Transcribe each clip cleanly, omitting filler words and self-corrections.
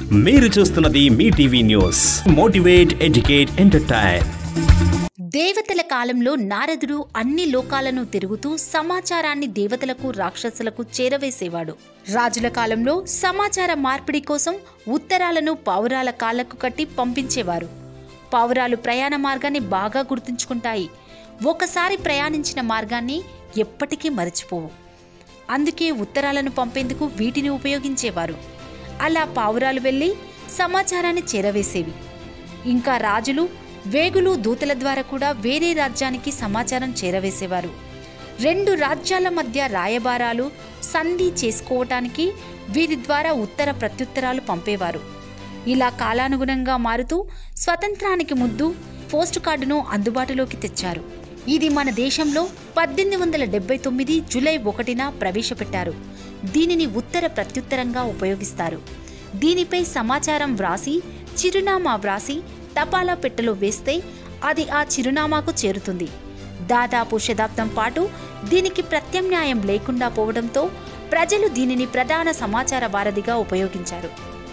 మీరు చూస్తున్నది మీ TV news. Motivate, educate, entertain. దేవతల కాలంలో నారదుడు అన్ని లోకాలను తిరుగుతూ సమాచారాన్ని దేవతలకు, రాక్షసులకు చేరవేసేవాడు. రాజుల కాలంలో సమాచార మార్పిడి కోసం ఉత్తరాలను పావురాల కాళ్లకు కట్టి పంపించేవారు. పావురాలు ప్రయాణ మార్గాన్ని బాగా గుర్తుంచుకుంటాయి. ఒకసారి ప్రయాణించిన మార్గాన్ని ఎప్పటికీ మరచిపోవు. అందుకే ఉత్తరాలను పంపేందుకు వీటిని ఉపయోగించేవారు. అలా పావురాలు వెళ్లి సమాచారాన్ని చేరవేసేవి. ఇంకా రాజులు, వేగులు, దూతల ద్వారా కూడా వేరే రాజ్యానికి సమాచారం చేరవేసేవారు. రెండు రాజ్యాల మధ్య రాయబారాలు, సంధి చేసుకోవటానికి వీరి ద్వారా ఉత్తర ప్రత్యుత్తరాలు పంపేవారు. ఇలా కాలానుగుణంగా మారుతూ స్వతంత్రానికి ముందు పోస్ట్ కార్డును అందుబాటులోకి తెచ్చారు. ఇది మన దేశంలో 1879 జూలై 1న ప్రవేశపెట్టారు. దీనిని ఉత్తర ప్రత్యుత్తరంగా ఉపయోగిస్తారు. దీనిపై సమాచారం వ్రాసి, చిరునామా వ్రాసి తపాలా పెట్టెలో వేస్తే అది ఆ చిరునామాకు చేరుతుంది. దాదాపు శతాబ్దం పాటు దీనికి ప్రత్యామ్నాయం లేకుండా పోవడంతో ప్రజలు దీనిని ప్రధాన సమాచార వారధిగా ఉపయోగించారు.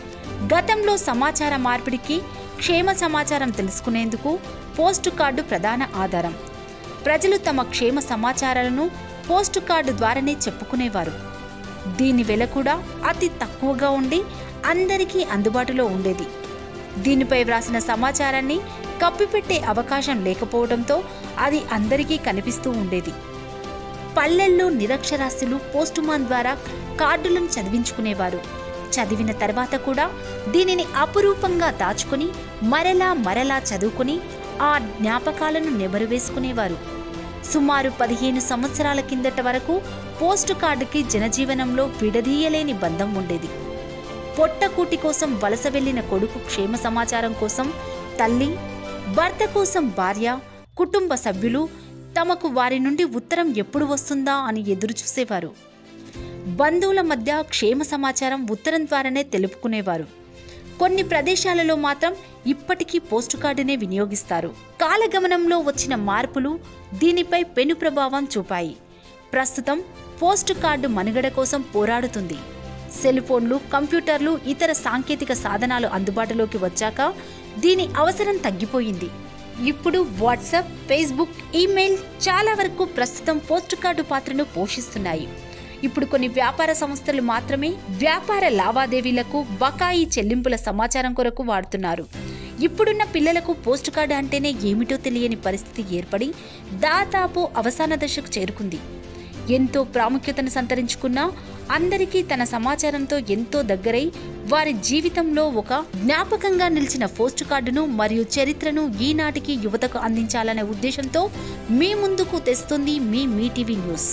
గతంలో సమాచార మార్పిడికి, క్షేమ సమాచారం తెలుసుకునేందుకు పోస్టు కార్డు ప్రధాన ఆధారం. ప్రజలు తమ క్షేమ సమాచారాలను పోస్టు కార్డు ద్వారానే చెప్పుకునేవారు. దీని వెల కూడా అతి తక్కువగా ఉండి అందరికీ అందుబాటులో ఉండేది. దీనిపై వ్రాసిన సమాచారాన్ని కప్పిపెట్టే అవకాశం లేకపోవడంతో అది అందరికీ కనిపిస్తూ ఉండేది. పల్లెల్లో నిరక్షరాస్యులు పోస్టుమాన్ ద్వారా కార్డులను చదివించుకునేవారు. చదివిన తర్వాత కూడా దీనిని అపురూపంగా దాచుకుని మరలా చదువుకుని ఆ జ్ఞాపకాలను నెమరువేసుకునేవారు. సుమారు 15 సంవత్సరాల కిందట వరకు పోస్టు కార్డుకి జనజీవనంలో విడదీయలేని బంధం ఉండేది. పొట్టకూటి కోసం వలస వెళ్లిన కొడుకు క్షేమ సమాచారం కోసం తల్లి, భర్త కోసం భార్య, కుటుంబ సభ్యులు తమకు వారి నుండి ఉత్తరం ఎప్పుడు వస్తుందా అని ఎదురుచూసేవారు. బంధువుల మధ్య క్షేమ సమాచారం ఉత్తరం ద్వారానే తెలుపుకునేవారు. కొన్ని ప్రదేశాలలో మాత్రం ఇప్పటికీ పోస్టు కార్డునే వినియోగిస్తారు. కాలగమనంలో వచ్చిన మార్పులు దీనిపై పెను ప్రభావం చూపాయి. ప్రస్తుతం పోస్టు కార్డు మనుగడ కోసం పోరాడుతుంది. సెల్ ఫోన్లు, కంప్యూటర్లు, ఇతర సాంకేతిక సాధనాలు అందుబాటులోకి వచ్చాక దీని అవసరం తగ్గిపోయింది. ఇప్పుడు వాట్సాప్, ఫేస్బుక్, ఈమెయిల్ చాలా వరకు ప్రస్తుతం పోస్టు కార్డు పాత్రను పోషిస్తున్నాయి. ఇప్పుడు కొన్ని వ్యాపార సంస్థలు మాత్రమే వ్యాపార లావాదేవీలకు, బకాయి చెల్లింపుల సమాచారం కొరకు వాడుతున్నారు. ఇప్పుడున్న పిల్లలకు పోస్టు కార్డు అంటేనే ఏమిటో తెలియని పరిస్థితి ఏర్పడి దాదాపు అవసాన దశకు చేరుకుంది. ఎంతో ప్రాముఖ్యతను సంతరించుకున్నా అందరికీ తన సమాచారంతో ఎంతో దగ్గరై వారి జీవితంలో ఒక జ్ఞాపకంగా నిలిచిన పోస్టు కార్డును మరియు చరిత్రను ఈనాటికి యువతకు అందించాలనే ఉద్దేశంతో మీ ముందుకు తెస్తుంది మీ టీవీ న్యూస్.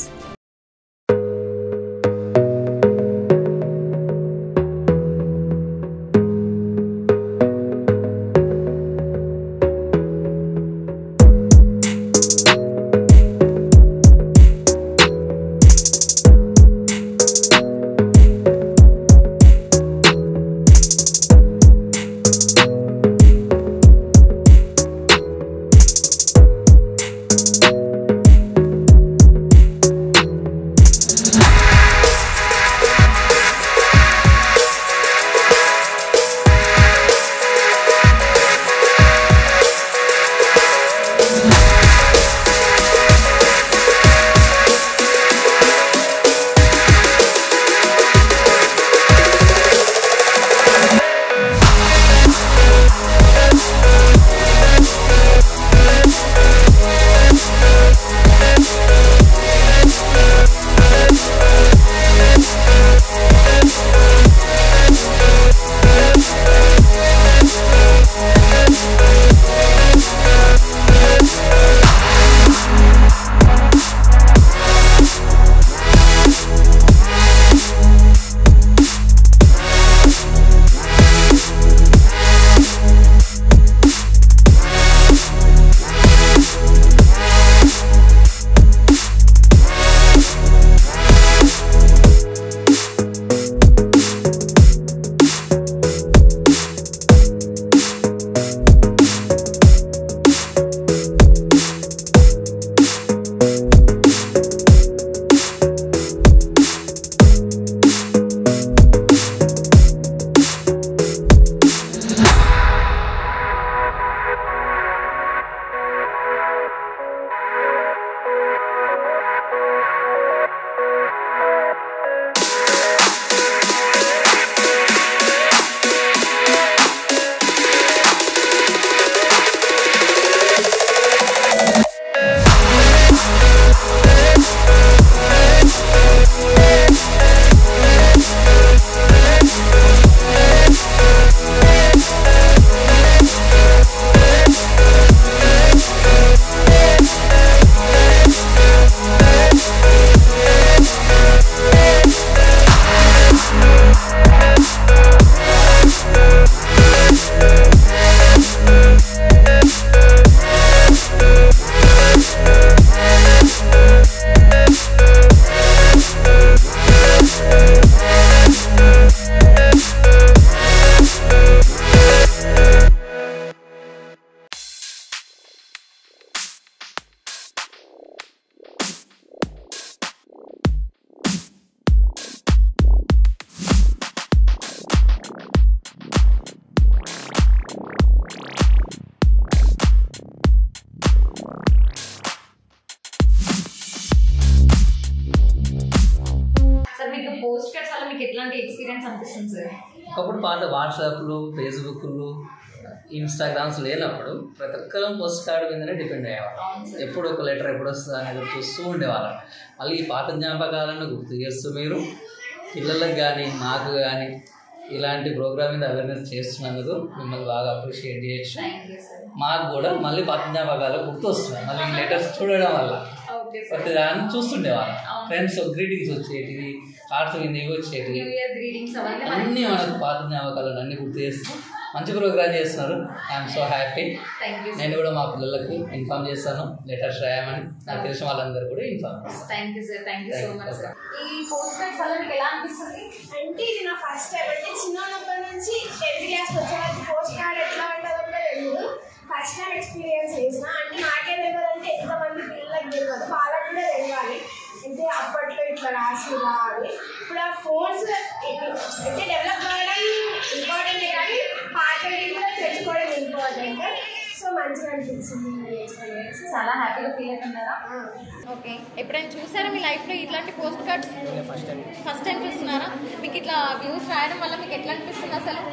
ఒకప్పుడు పాత వాట్సాప్లు, ఫేస్బుక్లు, ఇన్స్టాగ్రామ్స్ లేనప్పుడు ప్రతి ఒక్కరం పోస్ట్ కార్డు మీదనే డిపెండ్ అయ్యేవాళ్ళం. ఎప్పుడు ఒక లెటర్ ఎప్పుడు వస్తుందా అనేది చూస్తూ ఉండేవాళ్ళం. మళ్ళీ ఈ పాత జ్ఞాపకాలను గుర్తు చేస్తూ మీరు పిల్లలకు కానీ మాకు కానీ ఇలాంటి ప్రోగ్రామ్ మీద అవేర్నెస్ చేస్తున్నందుకు మిమ్మల్ని బాగా అప్రిషియేట్ చేయొచ్చు. మాకు కూడా మళ్ళీ పాత జ్ఞాపకాలు గుర్తు వస్తున్నాయి మళ్ళీ ఈ లెటర్స్ చూడడం వల్ల. ప్రతి దాన్ని చూస్తుండేవాళ్ళం. ఫ్రెండ్స్ గ్రీటింగ్స్ వచ్చేటివి, కార్డ్స్ మీద ఇవి వచ్చేటివి, అన్నీ మనకు పాత జ్ఞాపకాలను అన్నీ గుర్తు చేస్తూ మంచి ప్రోగ్రామ్ చేస్తున్నారు. I'm so happy. నేను కూడా మా పిల్లలకు ఇన్ఫార్మ్ చేస్తాను లెటర్స్ రాయమని. నాకు తెలిసిన వాళ్ళందరూ కూడా ఇన్ఫార్మ్ చేస్తాను. ఈ పోస్ట్ కార్డ్స్ వల్ల మీకు ఎలా అనిపిస్తుంది? అంటే ఇది నా ఫస్ట్ టైం. అంటే చిన్నప్పటి నుంచి 10th క్లాస్ వచ్చే వరకు పోస్ట్ కార్డ్ ఎట్లా ఉంటుందో కూడా తెలియదు. ఫస్ట్ టైం ఎక్స్పీరియన్స్ చేసిన. అంటే నాకే తెలియదంటే ఎంతమంది పిల్లలకు తెలియదు, వాళ్ళకు కూడా తెలియాలి. అంటే అప్పట్లో ఇట్లా రాసి రావాలి. ఇప్పుడు ఆ ఫోన్స్ అంటే డెవలప్ కావడం ఇంపార్టెంటే కానీ పాటలు కూడా తెచ్చుకోవడం ఇంపార్టెంట్. సో మంచిగా అనిపించింది ఎక్స్పీరియన్స్. చాలా హ్యాపీగా ఫీల్ అవుతున్నారా? ఓకే. ఎప్పుడైనా చూసారా మీ లైఫ్లో ఇట్లాంటి పోస్ట్ కార్డ్స్? ఫస్ట్ టైం చూస్తున్నారా? మీకు ఇట్లా వ్యూస్ రాయడం వల్ల మీకు ఎట్లా అనిపిస్తుంది అసలు?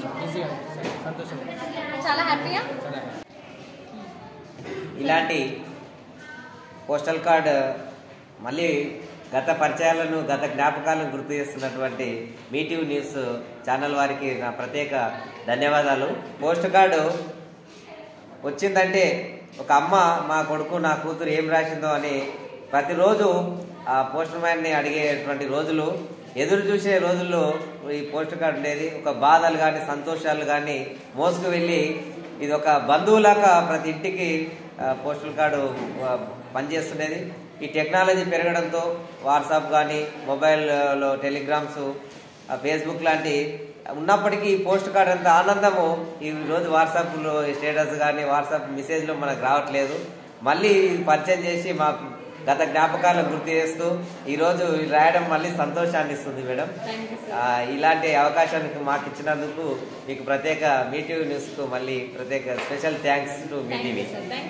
చాలా హ్యాపీయా? ఇలాంటి పోస్టల్ కార్డ్ మళ్ళీ గత పరిచయాలను, గత జ్ఞాపకాలను గుర్తు చేస్తున్నటువంటి మీటివ్ న్యూస్ ఛానల్ వారికి నా ప్రత్యేక ధన్యవాదాలు. పోస్ట్ కార్డు వచ్చిందంటే ఒక అమ్మ మా కొడుకు నా కూతురు ఏం రాసిందో అని ప్రతిరోజు ఆ పోస్ట్ మ్యాన్ని అడిగేటువంటి రోజులు, ఎదురు చూసే రోజుల్లో ఈ పోస్ట్ కార్డు ఉండేది. ఒక బాధలు కానీ సంతోషాలు కానీ మోసుకు వెళ్ళి ఇది ఒక బంధువులాగా ప్రతి ఇంటికి పోస్టల్ కార్డు పనిచేస్తుండేది. ఈ టెక్నాలజీ పెరగడంతో వాట్సాప్ కానీ మొబైల్లో టెలిగ్రామ్స్, ఫేస్బుక్ లాంటి ఉన్నప్పటికీ పోస్ట్ కార్డ్ అంత ఆనందము ఈరోజు వాట్సాప్లో స్టేటస్ కానీ వాట్సాప్ మెసేజ్లో మనకు రావట్లేదు. మళ్ళీ పరిచయం చేసి మాకు గత జ్ఞాపకాలను గుర్తు చేస్తూ ఈరోజు రాయడం మళ్ళీ సంతోషాన్ని ఇస్తుంది మేడం. ఇలాంటి అవకాశానికి మాకు ఇచ్చినందుకు మీకు ప్రత్యేక మీటివ్ న్యూస్కు మళ్ళీ ప్రత్యేక స్పెషల్ థ్యాంక్స్ టు మీటీవీ.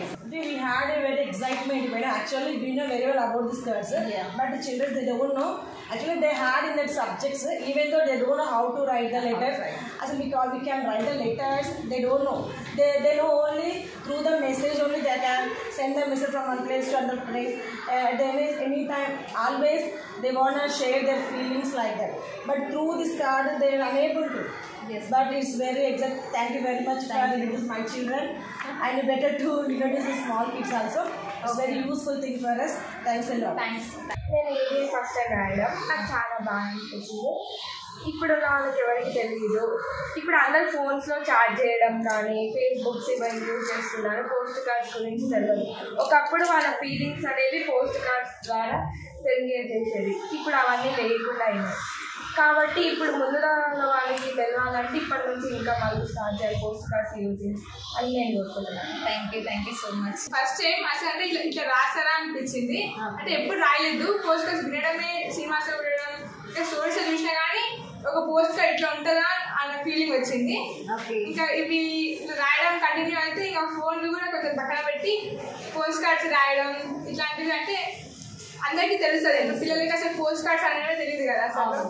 We had a very excitement, madam. Actually, we know very well about this cards, but the children, they don't know. Actually, they had in that subjects, even though they don't know how to write the letters. Actually, because we can write the letters, they don't know. They know only through the message only they can send the message from one place to another place. They may anytime, always they wanna share their feelings like that. But through this card, they are unable to. Yes. But it's very exact. Thank you very much for introducing my children, and better to introduce the small kids also. It's very useful thing for us. Thanks a lot. Thanks. నేను ఇది first time రాయడం నాకు చాలా బాగా అనిపించింది. ఇప్పుడు వాళ్ళకి ఎవరికి తెలియదు. ఇప్పుడు అందరు ఫోన్స్లో చాట్ చేయడం కానీ ఫేస్బుక్స్ ఇవన్నీ యూజ్ చేస్తున్నారు. పోస్ట్ కార్డ్స్ గురించి తెలియదు. ఒకప్పుడు వాళ్ళ ఫీలింగ్స్ అనేవి పోస్ట్ కార్డ్స్ ద్వారా తెలియజేసేది. ఇప్పుడు అవన్నీ లేకుండా అయినాయి. కాబట్టి ఇప్పుడు ముందుగా వాళ్ళకి తెలియాలంటే ఇప్పటి నుంచి ఇంకా వాళ్ళు స్టార్ట్ చేయాలి పోస్ట్ కార్డ్స్ యూజ్ అని నేను కోరుకుంటున్నాను. Thank you so much. First time అసలు అంటే ఇట్లా రాస్తారా అనిపించింది. అంటే ఎప్పుడు రాయలేదు. పోస్ట్ కార్డ్స్ వినడమే, సినిమాస్ వినడం, ఇంకా స్టోరీస్ చూసినా కానీ ఒక పోస్ట్ కార్డ్ ఇట్లా ఉంటుందా అన్న ఫీలింగ్ వచ్చింది. ఇంకా ఇవి ఇట్లా రాయడం కంటిన్యూ అయితే ఇంకా ఫోన్లు కూడా కొంచెం పక్కన పెట్టి పోస్ట్ కార్డ్స్ రాయడం ఇట్లాంటివి అంటే అందరికీ తెలుస్తుంది. పిల్లలకి అసలు పోస్ట్ కార్డ్స్ అనేది తెలియదు కదా అసలు.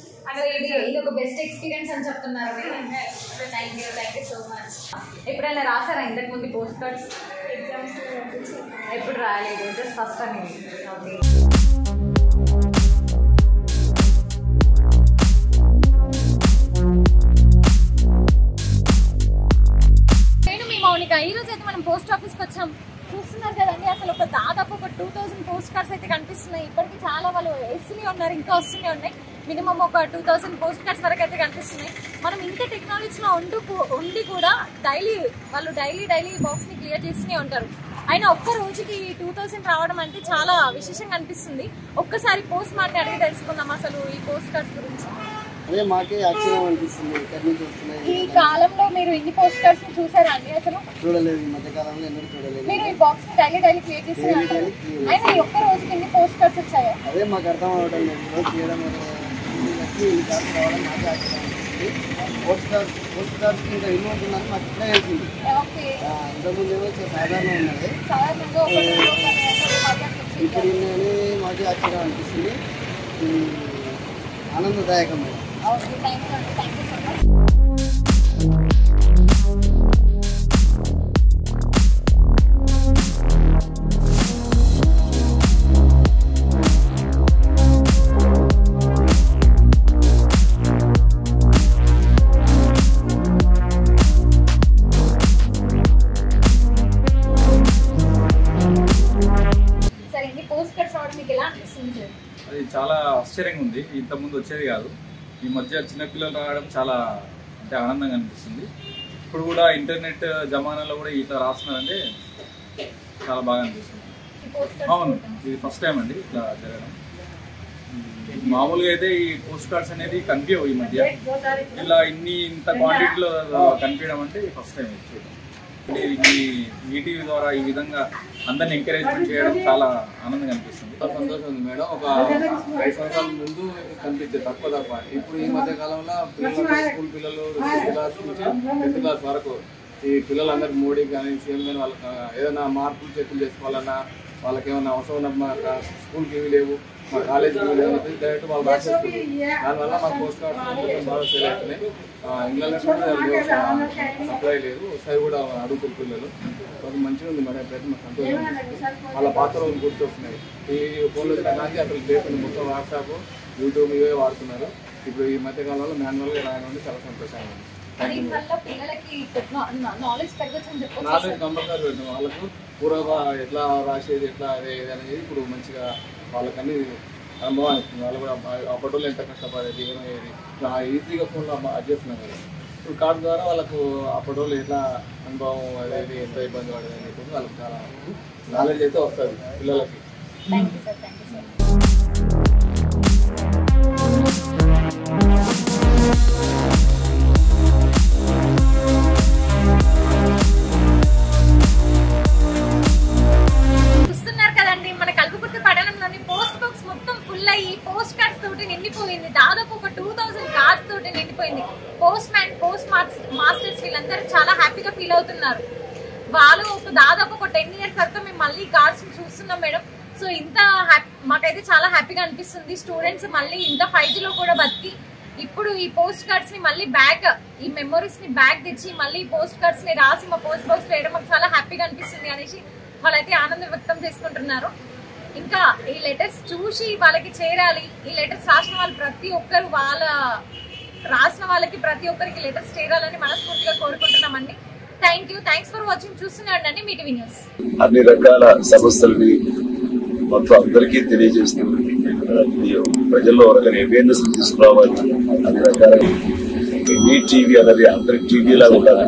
ఇది ఒక బెస్ట్ ఎక్స్పీరియన్స్ అని చెప్తున్నారు. Thank you so much. ఎప్పుడైనా రాసారా ఇంతకు ముందు పోస్ట్ కార్డ్స్? ఎగ్జామ్స్ ఎప్పుడు రాయలేదు, జస్ట్ ఫస్ట్ టైం. ఓకే. నేను మీ మౌనిక. ఈరోజు అయితే మనం పోస్ట్ ఆఫీస్కి వచ్చాం. చూస్తున్నారు కదండి, అసలు ఒక దాదాపు ఒక 2000 పోస్ట్ కార్డ్స్ అయితే కనిపిస్తున్నాయి. ఇప్పటికీ చాలా వాళ్ళు వేస్తూనే ఉన్నారు, ఇంకా వస్తూనే ఉన్నాయి. మినిమం ఒక 2000 పోస్ట్ కార్డ్స్ వరకు అయితే కనిపిస్తున్నాయి. మనం ఇంత టెక్నాలజీలో ఉండి కూడా వాళ్ళు డైలీ బాక్స్ని క్లియర్ చేస్తూనే ఉంటారు. అయినా ఒక్క రోజుకి 2000 రావడం అంటే చాలా విశేషంగా అనిపిస్తుంది. ఒక్కసారి పోస్ట్ మార్ని అడిగి తెలుసుకుందాం అసలు ఈ పోస్ట్ కార్డ్స్ గురించి. అదే మాకే ఆశ్చర్యం అనిపిస్తుంది. ఎక్కడి నుంచి వస్తున్నాయి? ఈ కాలంలో మీరు ఇన్ని పోస్ట్ కార్డ్స్ చూసారా అండి? అసలు చూడలేదు, ఈ మధ్య కాలంలో ఎన్నడూ చూడలేదు. మీరు ఈ బాక్స్ డైలీ క్లియర్ చేస్తున్నారు. అయినా ఈ ఒక్క రోజుకి ఎన్ని పోస్ట్ కార్డ్స్ వచ్చాయా? అదే మాకు అర్థం అవడం లేదు. రోజు చేయడం ఇన్ని కార్డ్స్ రావడం మాకే ఆశ్చర్యం అనిపిస్తుంది. పోస్ట్ కార్డ్స్ ఇంకా ఎన్ని ఉంటుందని మాకు ఇట్లా తెలిసింది. ఇంతకుముందు ఏమో సాధారణ ఉన్నది, ఇప్పుడు ఇన్ని మాకే ఆశ్చర్యం అనిపిస్తుంది. ఆనందదాయకం. ఓకే, థ్యాంక్ యూ అండి, థ్యాంక్ యూ సో మచ్. సరే అండి, పోస్ట్ కార్డ్స్ రావడం మీకు ఎలా అనిపిస్తుంది సార్? అది చాలా ఆశ్చర్యంగా ఉంది. ఇంతకుముందు వచ్చేది కాదు. ఈ మధ్య చిన్నపిల్లలు రావడం చాలా అంటే ఆనందంగా అనిపిస్తుంది. ఇప్పుడు కూడా ఇంటర్నెట్ జమానాలో కూడా ఇట్లా రాస్తున్నారంటే చాలా బాగా అనిపిస్తుంది. అవును, ఇది ఫస్ట్ టైం అండి ఇట్లా జరగడం. మామూలుగా అయితే ఈ పోస్ట్ కార్డ్స్ అనేది కనిపించవు ఈ మధ్య. ఇలా ఇంత క్వాంటిటీలో కనిపించడం అంటే ఫస్ట్ టైం చూడడం. ఈ టీవీ ద్వారా ఈ విధంగా అందరిని ఎంకరేజ్మెంట్ చేయడం చాలా ఆనందంగా అనిపిస్తుంది. సంతోషం ఉంది మేడం. ఒక 5 సంవత్సరాల ముందు కనిపించేది తక్కువ. ఇప్పుడు ఈ మధ్య కాలంలో స్కూల్ పిల్లలు 6th క్లాస్ నుంచి 10th క్లాస్ వరకు ఈ పిల్లలందరికీ మోడీ కానీ సీఎం కానీ వాళ్ళకి ఏదైనా మార్పులు చేతులు చేసుకోవాలన్నా, వాళ్ళకి ఏమైనా అవసరం ఉన్న స్కూల్కి ఇవి లేవు, మా కాలేజీకి ఇవి లేవు అని డైరెక్ట్ వాళ్ళు రాసేస్తుంది. దానివల్ల మా పోస్ట్ కార్డ్స్ బాగా సేల్ అవుతున్నాయి. ఇంగ్లాండ్ సప్లై లేదు, ఒకసారి కూడా అడుగుతారు పిల్లలు. అది మంచిగా ఉంది మేడం. అయితే మాకు సంతోషం. వాళ్ళ పాత్ర రోజులు గుర్తొస్తున్నాయి. ఈ ఫోన్లో వచ్చిన కానీ అసలు లేకుండా మొత్తం వాట్సాప్, యూట్యూబ్ ఇవే వాడుతున్నారు. ఇప్పుడు ఈ మధ్యకాలంలో మాన్యువల్గా రాయడం చాలా సంతోషంగా ఉంది. నాలెడ్జ్ కంపల్సరీ పెట్టాం. వాళ్ళకు పూర్వ ఎట్లా రాసేది ఎట్లా అదే అనేది ఇప్పుడు మంచిగా వాళ్ళకన్నీ అనుభవం ఇస్తుంది. వాళ్ళు కూడా అప్పట్లో ఎంత కష్టపడేది ఏమయ్యేది ఈజీగా ఫోన్లో అడ్జేస్తున్నాం కదా. ఇప్పుడు కార్డు ద్వారా వాళ్ళకు అప్పట్లో ఎట్లా అనుభవం అనేది ఎంత ఇబ్బంది పడేది అని చెప్పి వాళ్ళకి చాలా నాలెడ్జ్ అయితే వస్తుంది పిల్లలకి. చూస్తున్నారు కదండి, మన కల్వకుర్తి పట్టణంలోని పోస్ట్ బాక్స్ మొత్తం ఫుల్ అయ్యి పోస్ట్ కార్డ్స్ తోటి నిండిపోయింది. దాదాపు ఒక 2000 కార్డ్స్ తోటి నిండిపోయింది. పోస్ట్ మ్యాన్, పోస్ట్ మాస్టర్స్ వీళ్ళందరూ చాలా హ్యాపీగా ఫీల్ అవుతున్నారు. వాళ్ళు దాదాపు ఒక 10 years తర్వాత మేము మళ్ళీ కార్డ్స్ చూస్తున్నాం మేడం. సో ఇంత మాకైతే చాలా హ్యాపీగా అనిపిస్తుంది. స్టూడెంట్స్ మళ్ళీ ఇంత 5Gలో కూడా బతికి ఇప్పుడు ఈ పోస్ట్ కార్డ్స్ ని మళ్ళీ బ్యాక్, ఈ మెమోరీస్ ని బ్యాక్ తెచ్చి మళ్ళీ పోస్ట్ కార్డ్స్ ని రాసి మా పోస్ట్ బాక్స్ వేయడం మాకు చాలా హ్యాపీగా అనిపిస్తుంది అనేసి వాళ్ళైతే ఆనందం వ్యక్తం చేసుకుంటున్నారు. ఇంకా ఈ లెటర్స్ చూసి వాళ్ళకి చేరాలి. ఈ లెటర్స్ రాసిన వాళ్ళు ప్రతి ఒక్కరు రాసిన వాళ్ళకి ప్రతి ఒక్కరికి లెటర్స్ చేరాలని మనస్ఫూర్తిగా కోరుకుంటున్నామండి. Thanks for watching. చూస్తూనే ఉండండి మీ టీవీ న్యూస్. అన్ని రకాల సమస్యలని మొత్తం అందరికీ తెలియజేస్తూ ప్రజల్లో రకమైన అవేర్నెస్ తీసుకురావాలి. అన్ని రకాల మీ టీవీ అనేది అందరి టీవీలా ఉండాలని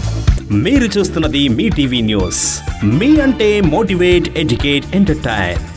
మీరు చూస్తున్నది మీ టీవీ న్యూస్. మీ అంటే మోటివేట్, ఎడ్యుకేట్, ఎంటర్టైన్.